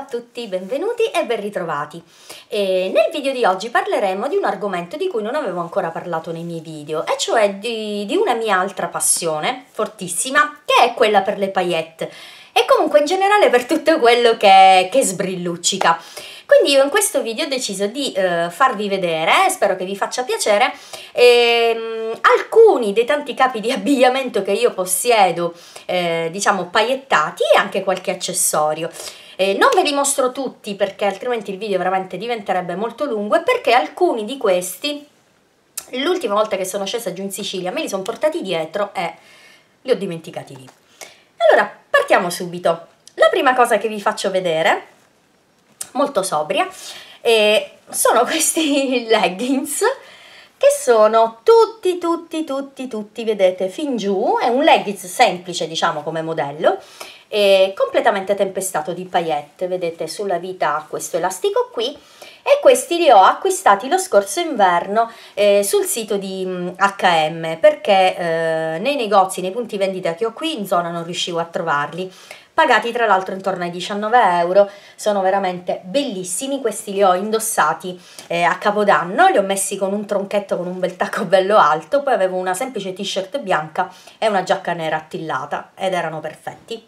tutti, benvenuti e ben ritrovati. Nel video di oggi parleremo di un argomento di cui non avevo ancora parlato nei miei video, e cioè di una mia altra passione fortissima, che è quella per le paillette e comunque in generale per tutto quello che sbrilluccica. Quindi io in questo video ho deciso di farvi vedere, spero che vi faccia piacere, alcuni dei tanti capi di abbigliamento che io possiedo, diciamo paillettati, e anche qualche accessorio. Non ve li mostro tutti perché altrimenti il video veramente diventerebbe molto lungo, e perché alcuni di questi, l'ultima volta che sono scesa giù in Sicilia, me li sono portati dietro e li ho dimenticati lì. Allora, partiamo subito. La prima cosa che vi faccio vedere, molto sobria, sono questi leggings, che sono tutti, vedete, fin giù. È un leggings semplice, diciamo, come modello, completamente tempestato di paillette, vedete sulla vita ha questo elastico qui, e questi li ho acquistati lo scorso inverno sul sito di H&M, perché nei negozi, nei punti vendita che ho qui in zona non riuscivo a trovarli, pagati tra l'altro intorno ai 19 euro. Sono veramente bellissimi. Questi li ho indossati a Capodanno, li ho messi con un tronchetto con un bel tacco bello alto, poi avevo una semplice t-shirt bianca e una giacca nera attillata ed erano perfetti.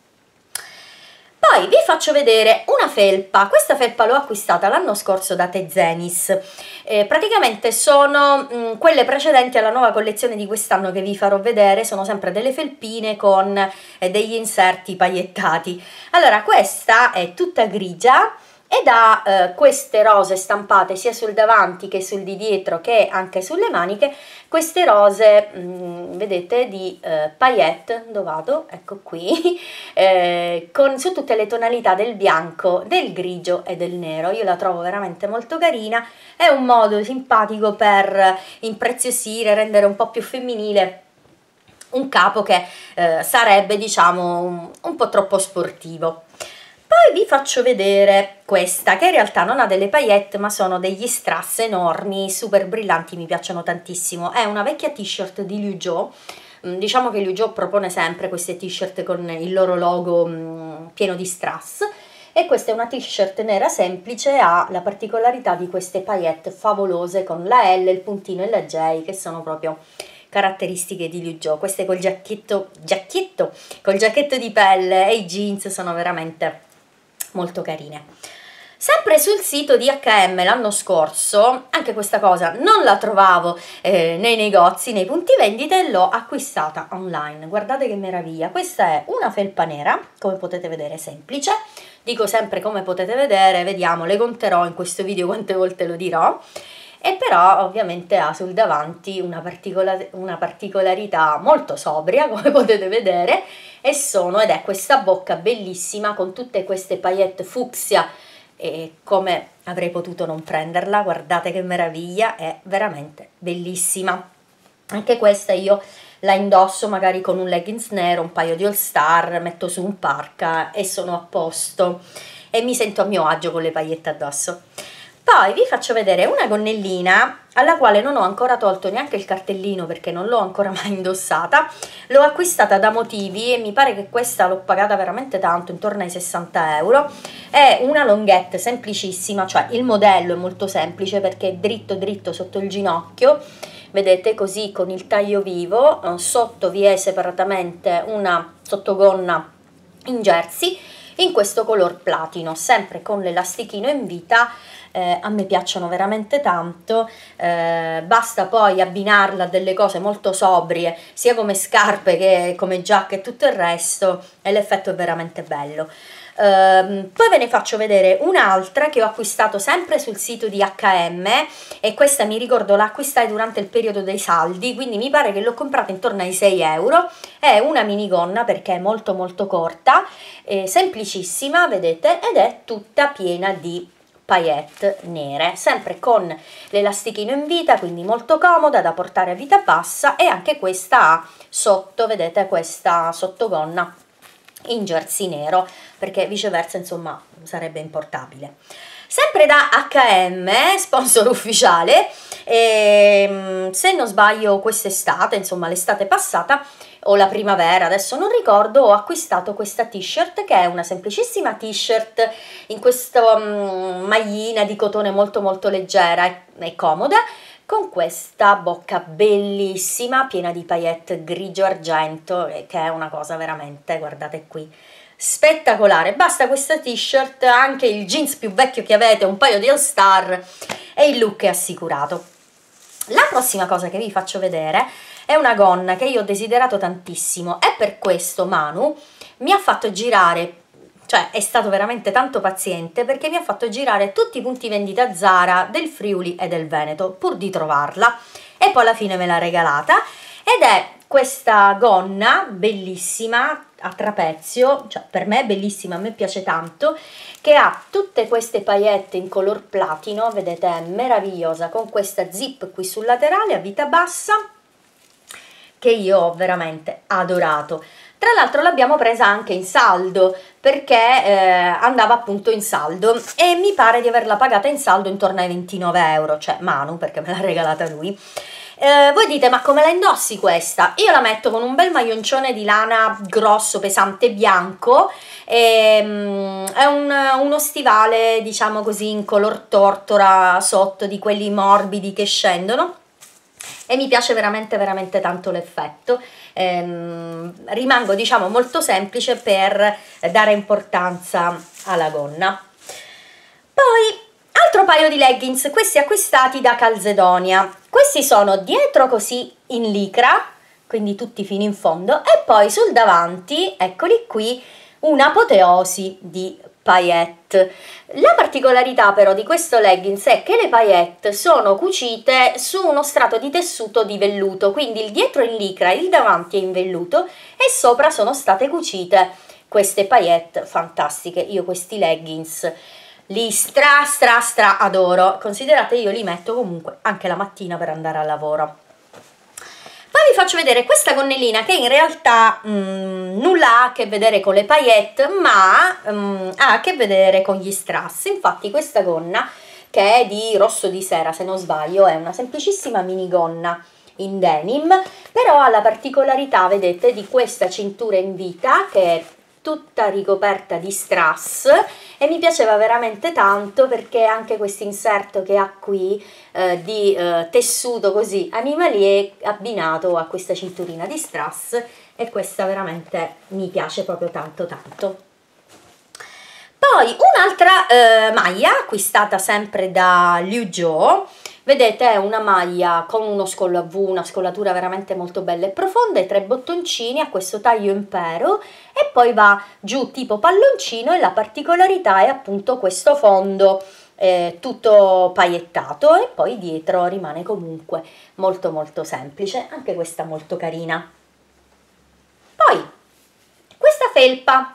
Poi vi faccio vedere una felpa. Questa felpa l'ho acquistata l'anno scorso da Tezenis. Praticamente sono quelle precedenti alla nuova collezione di quest'anno che vi farò vedere. Sono sempre delle felpine con degli inserti paillettati. Allora, questa è tutta grigia ed ha queste rose stampate sia sul davanti che sul di dietro, che anche sulle maniche. Queste rose, vedete, di paillette, dove vado? Ecco qui, su tutte le tonalità del bianco, del grigio e del nero. Io la trovo veramente molto carina, è un modo simpatico per impreziosire, rendere un po' più femminile un capo che sarebbe, diciamo, un po' troppo sportivo. Poi vi faccio vedere questa, che in realtà non ha delle paillette ma sono degli strass enormi, super brillanti, mi piacciono tantissimo. È una vecchia t-shirt di Liu Jo. Diciamo che Liu Jo propone sempre queste t-shirt con il loro logo pieno di strass, e questa è una t-shirt nera semplice, ha la particolarità di queste paillette favolose con la L, il puntino e la J, che sono proprio caratteristiche di Liu Jo. Queste col giacchetto di pelle e i jeans sono veramente molto carine. Sempre sul sito di H&M l'anno scorso, anche questa cosa non la trovavo nei negozi, nei punti vendita, e l'ho acquistata online. Guardate che meraviglia. Questa è una felpa nera, come potete vedere, semplice. Dico sempre come potete vedere, vediamo, le conterò in questo video quante volte lo dirò. E però ovviamente ha sul davanti una particolarità molto sobria, come potete vedere, ed è questa bocca bellissima con tutte queste paillette fucsia, e come avrei potuto non prenderla? Guardate che meraviglia, è veramente bellissima. Anche questa io la indosso magari con un leggings nero, un paio di all star, metto su un parka e sono a posto e mi sento a mio agio con le paillette addosso. Poi vi faccio vedere una gonnellina alla quale non ho ancora tolto neanche il cartellino perché non l'ho ancora mai indossata. L'ho acquistata da Motivi e mi pare che questa l'ho pagata veramente tanto, intorno ai 60 euro. È una longhette semplicissima, cioè il modello è molto semplice perché è dritto sotto il ginocchio, vedete, così con il taglio vivo. Sotto vi è separatamente una sottogonna in jersey in questo color platino, sempre con l'elastichino in vita. A me piacciono veramente tanto. Basta poi abbinarla a delle cose molto sobrie, sia come scarpe che come giacche e tutto il resto, e l'effetto è veramente bello. Poi ve ne faccio vedere un'altra che ho acquistato sempre sul sito di H&M, e questa mi ricordo la acquistai durante il periodo dei saldi, quindi mi pare che l'ho comprata intorno ai 6 euro. È una minigonna perché è molto corta, semplicissima, vedete, ed è tutta piena di paillette nere, sempre con l'elastichino in vita, quindi molto comoda da portare a vita bassa. E anche questa ha sotto, vedete, questa sottogonna in jersey nero, perché viceversa insomma sarebbe importabile. Sempre da H&M, sponsor ufficiale, se non sbaglio quest'estate, insomma l'estate passata, o la primavera, adesso non ricordo, ho acquistato questa t-shirt che è una semplicissima t-shirt in questa maglina di cotone molto molto leggera e comoda, con questa bocca bellissima piena di paillette grigio argento, che è una cosa veramente, guardate qui, spettacolare. Basta questa t-shirt, anche il jeans più vecchio che avete, un paio di All Star e il look è assicurato. La prossima cosa che vi faccio vedere è una gonna che io ho desiderato tantissimo e per questo Manu mi ha fatto girare, cioè è stato veramente tanto paziente, perché mi ha fatto girare tutti i punti vendita Zara del Friuli e del Veneto pur di trovarla, e poi alla fine me l'ha regalata, ed è questa gonna bellissima a trapezio, cioè per me è bellissima, a me piace tanto, che ha tutte queste paillette in color platino, vedete, è meravigliosa, con questa zip qui sul laterale a vita bassa che io ho veramente adorato. Tra l'altro l'abbiamo presa anche in saldo, perché andava appunto in saldo e mi pare di averla pagata in saldo intorno ai 29 euro, cioè Manu, perché me l'ha regalata lui. Voi dite, ma come la indossi questa? Io la metto con un bel maglioncione di lana grosso, pesante, bianco, è uno stivale, diciamo così, in color tortora sotto, di quelli morbidi che scendono, e mi piace veramente veramente tanto l'effetto. Rimango, diciamo, molto semplice per dare importanza alla gonna. Poi altro paio di leggings, questi acquistati da Calzedonia. Questi sono dietro così in licra, quindi tutti fino in fondo, e poi sul davanti, eccoli qui, un'apoteosi di paillette. La particolarità però di questo leggings è che le paillette sono cucite su uno strato di tessuto di velluto, quindi il dietro è in licra, il davanti è in velluto e sopra sono state cucite queste paillette fantastiche. Io questi leggings li stra adoro, considerate io li metto comunque anche la mattina per andare al lavoro. Poi vi faccio vedere questa gonnellina che in realtà nulla ha a che vedere con le paillette, ma ha a che vedere con gli strass. Infatti questa gonna, che è di rosso di sera se non sbaglio, è una semplicissima minigonna in denim, però ha la particolarità, vedete, di questa cintura in vita che è tutta ricoperta di strass, e mi piaceva veramente tanto perché anche questo inserto che ha qui di tessuto così animalier abbinato a questa cinturina di strass, e questa veramente mi piace proprio tanto tanto. Poi un'altra maglia acquistata sempre da Liu Jo. Vedete, è una maglia con uno scollo a V, una scollatura veramente molto bella e profonda, e 3 bottoncini a questo taglio impero, e poi va giù tipo palloncino, e la particolarità è appunto questo fondo tutto paillettato, e poi dietro rimane comunque molto molto semplice, anche questa molto carina. Poi questa felpa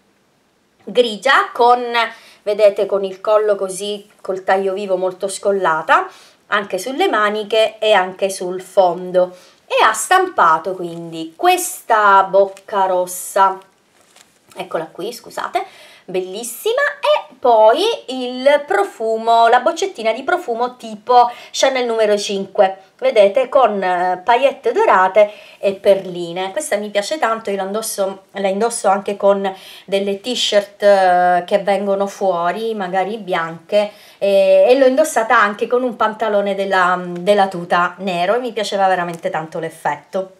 grigia con, vedete, con il collo così, col taglio vivo molto scollata, anche sulle maniche e anche sul fondo, e ha stampato quindi questa bocca rossa, eccola qui, scusate, bellissima, e poi il profumo, la boccettina di profumo tipo Chanel numero 5, vedete, con paillette dorate e perline. Questa mi piace tanto, io la indosso anche con delle t-shirt che vengono fuori, magari bianche, e l'ho indossata anche con un pantalone della tuta nero, e mi piaceva veramente tanto l'effetto.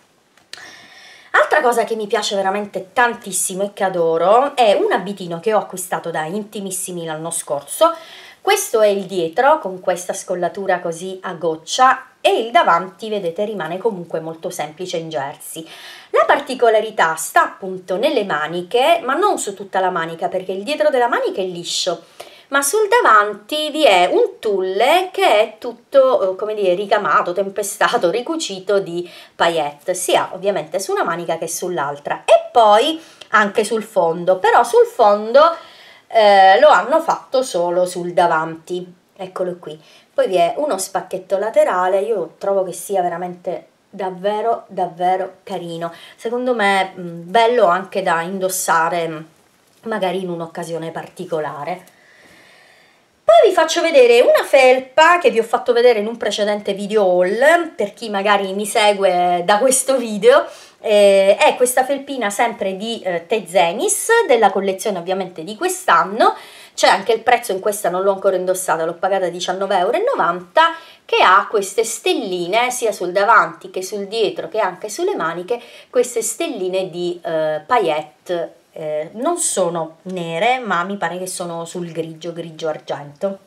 Altra cosa che mi piace veramente tantissimo e che adoro è un abitino che ho acquistato da Intimissimi l'anno scorso. Questo è il dietro, con questa scollatura così a goccia, e il davanti, vedete, rimane comunque molto semplice in jersey. La particolarità sta appunto nelle maniche, ma non su tutta la manica, perché il dietro della manica è liscio, ma sul davanti vi è un tulle che è tutto, come dire, ricamato, tempestato, ricucito di paillette, sia ovviamente su una manica che sull'altra, e poi anche sul fondo, però sul fondo lo hanno fatto solo sul davanti, eccolo qui. Poi vi è uno spacchetto laterale, io trovo che sia veramente davvero davvero carino, secondo me bello anche da indossare magari in un'occasione particolare. Poi vi faccio vedere una felpa che vi ho fatto vedere in un precedente video haul, per chi magari mi segue da questo video, È questa felpina sempre di Tezenis, della collezione ovviamente di quest'anno. C'è anche il prezzo, in questa non l'ho ancora indossata, l'ho pagata 19,90 €, che ha queste stelline sia sul davanti che sul dietro che anche sulle maniche, queste stelline di paillette, non sono nere ma mi pare che sono sul grigio, grigio argento.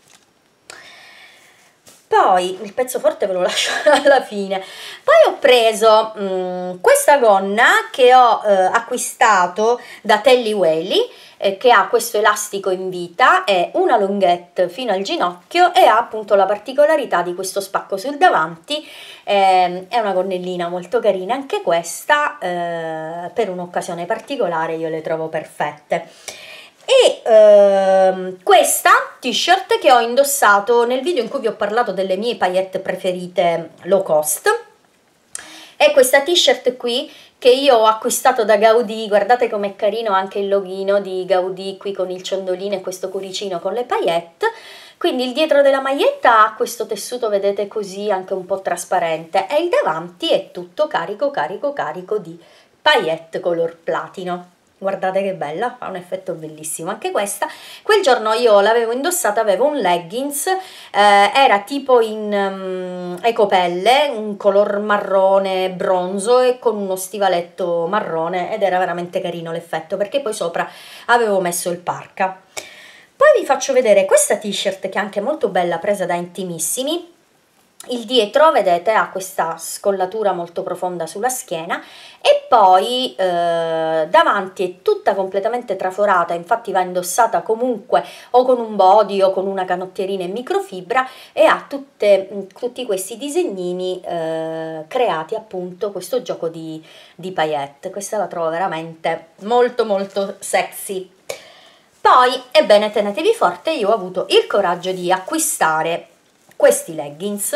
Poi il pezzo forte ve lo lascio alla fine. Poi ho preso questa gonna che ho acquistato da Telly Welly, che ha questo elastico in vita, è una longhette fino al ginocchio e ha appunto la particolarità di questo spacco sul davanti. È una gonnellina molto carina anche questa, per un'occasione particolare io le trovo perfette. E questa t-shirt che ho indossato nel video in cui vi ho parlato delle mie paillette preferite low cost, è questa t-shirt qui che io ho acquistato da Gaudì. Guardate com'è carino anche il loghino di Gaudì qui con il ciondolino e questo cuoricino con le paillette. Quindi il dietro della maglietta ha questo tessuto, vedete, così anche un po' trasparente, e il davanti è tutto carico di paillette color platino. Guardate che bella, fa un effetto bellissimo anche questa. Quel giorno io l'avevo indossata, avevo un leggings, era tipo in ecopelle, un color marrone bronzo e con uno stivaletto marrone, ed era veramente carino l'effetto, perché poi sopra avevo messo il parka. Poi vi faccio vedere questa t-shirt che è anche molto bella, presa da Intimissimi. Il dietro, vedete, ha questa scollatura molto profonda sulla schiena e poi davanti è tutta completamente traforata, infatti va indossata comunque o con un body o con una canottierina in microfibra, e ha tutti questi disegnini creati appunto, questo gioco di paillette. Questa la trovo veramente molto molto sexy. Poi, ebbene, tenetevi forte, io ho avuto il coraggio di acquistare questi leggings.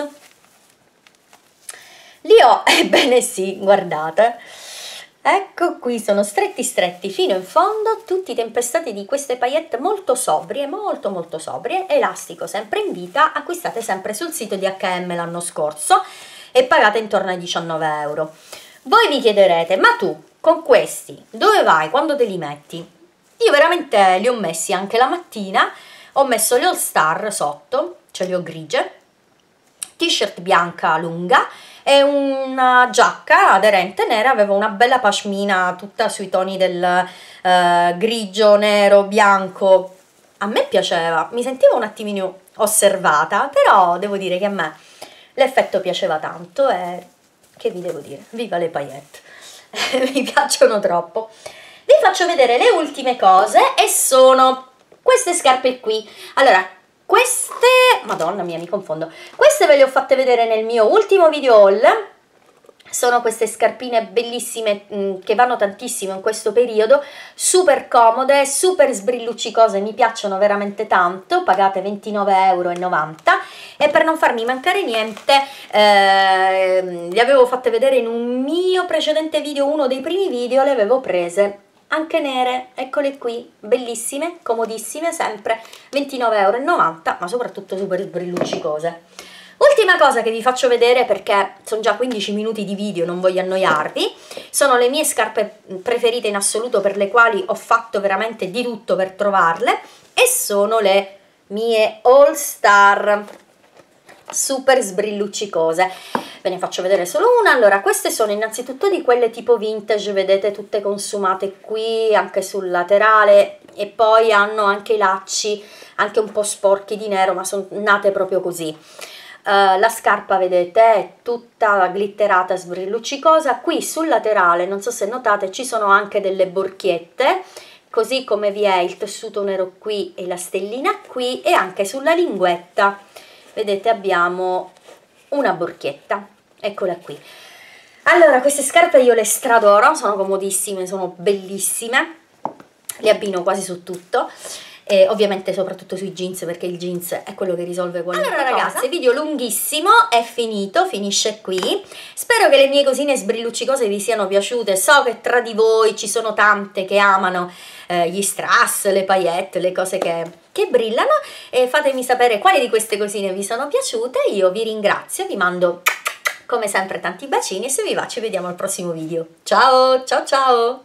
Li ho, ebbene sì, guardate, ecco qui, sono stretti stretti fino in fondo, tutti tempestati di queste paillette molto sobrie, molto sobrie, elastico sempre in vita, acquistate sempre sul sito di H&M l'anno scorso e pagate intorno ai 19 €. Voi vi chiederete, ma tu con questi dove vai, quando te li metti? Io veramente li ho messi anche la mattina, ho messo le All Star sotto, ce le ho grigie, t-shirt bianca lunga e una giacca aderente nera, avevo una bella pashmina tutta sui toni del grigio, nero, bianco. A me piaceva, mi sentivo un attimino osservata, però devo dire che a me l'effetto piaceva tanto e che vi devo dire, viva le paillette, mi piacciono troppo. Vi faccio vedere le ultime cose e sono queste scarpe qui. Allora, queste, madonna mia, mi confondo, queste ve le ho fatte vedere nel mio ultimo video haul. Sono queste scarpine bellissime che vanno tantissimo in questo periodo, super comode, super sbrilluccicose, mi piacciono veramente tanto, pagate 29,90 € e per non farmi mancare niente le avevo fatte vedere in un mio precedente video, uno dei primi video, le avevo prese anche nere, eccole qui, bellissime, comodissime, sempre 29,90 €, ma soprattutto super sbrilluccicose. Ultima cosa che vi faccio vedere, perché sono già 15 minuti di video, non voglio annoiarvi, sono le mie scarpe preferite in assoluto, per le quali ho fatto veramente di tutto per trovarle, e sono le mie All Star super sbrilluccicose. Ve ne faccio vedere solo una. Allora, queste sono innanzitutto di quelle tipo vintage, vedete, tutte consumate qui anche sul laterale, e poi hanno anche i lacci anche un po' sporchi di nero, ma sono nate proprio così. La scarpa, vedete, è tutta glitterata, sbrilluccicosa. Qui sul laterale, non so se notate, ci sono anche delle borchiette, così come vi è il tessuto nero qui e la stellina qui, e anche sulla linguetta, vedete, abbiamo una borchietta, eccola qui. Allora, queste scarpe io le stradoro, sono comodissime, sono bellissime, le abbino quasi su tutto, e ovviamente soprattutto sui jeans, perché il jeans è quello che risolve qualunque cosa. Allora ragazzi, video lunghissimo, è finito, finisce qui. Spero che le mie cosine sbrilluccicose vi siano piaciute. So che tra di voi ci sono tante che amano gli strass, le paillette, le cose che brillano, e fatemi sapere quali di queste cosine vi sono piaciute. Io vi ringrazio, vi mando Come sempre tanti bacini e se vi va ci vediamo al prossimo video. Ciao ciao ciao!